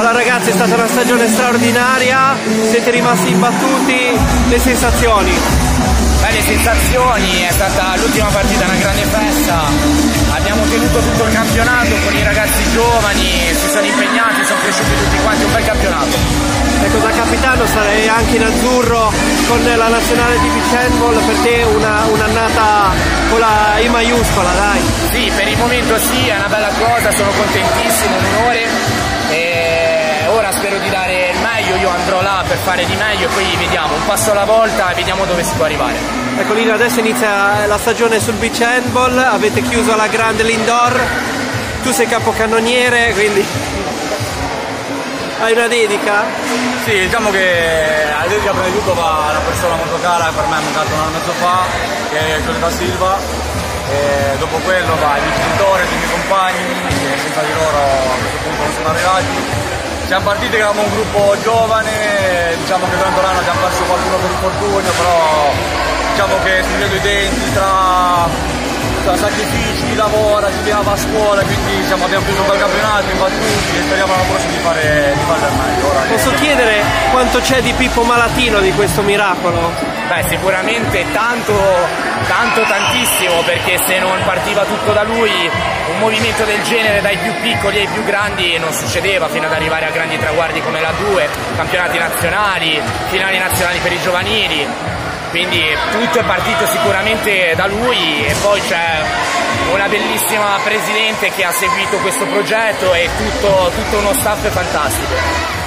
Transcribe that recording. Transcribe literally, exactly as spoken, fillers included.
Allora ragazzi, è stata una stagione straordinaria, siete rimasti imbattuti, le sensazioni? Beh, le sensazioni, è stata l'ultima partita una grande festa, abbiamo tenuto tutto il campionato con i ragazzi giovani, si sono impegnati, sono cresciuti tutti quanti, un bel campionato. Ecco, da capitano sarei anche in azzurro con la nazionale di beach handball, per te una, un'annata con la I maiuscola, dai. Sì, per il momento sì, è una bella cosa, sono contentissimo, un onore e ora spero di dare il meglio, io andrò là per fare di meglio e poi vediamo, un passo alla volta e vediamo dove si può arrivare. Ecco Lino, adesso inizia la stagione sul beach handball, avete chiuso la grande l'indoor, tu sei capocannoniere, quindi hai una dedica? Sì, diciamo che la dedica prima di tutto va a una persona molto cara che per me è mancato un anno e mezzo fa, che è Giulietta Silva, e dopo quello va ai miei genitori, ai miei compagni, e senza di loro a questo punto non sono arrivati. Siamo partiti che eravamo un gruppo giovane, diciamo che durante l'anno abbiamo perso qualcuno per infortunio, però diciamo che stringendo i denti tra tra sacrifici, lavora, si va a scuola, quindi diciamo, abbiamo preso un bel campionato, imbattuti e speriamo l'anno prossimo di fare, di fare del meglio. Ora Posso che... chiedere quanto c'è di Pippo Malatino di questo miracolo? Beh, sicuramente tanto, tanto, tantissimo, perché se non partiva tutto da lui, un movimento del genere dai più piccoli ai più grandi non succedeva fino ad arrivare a grandi traguardi come la due, campionati nazionali, finali nazionali per i giovanili. Quindi tutto è partito sicuramente da lui e poi c'è una bellissima presidente che ha seguito questo progetto e tutto, tutto uno staff fantastico.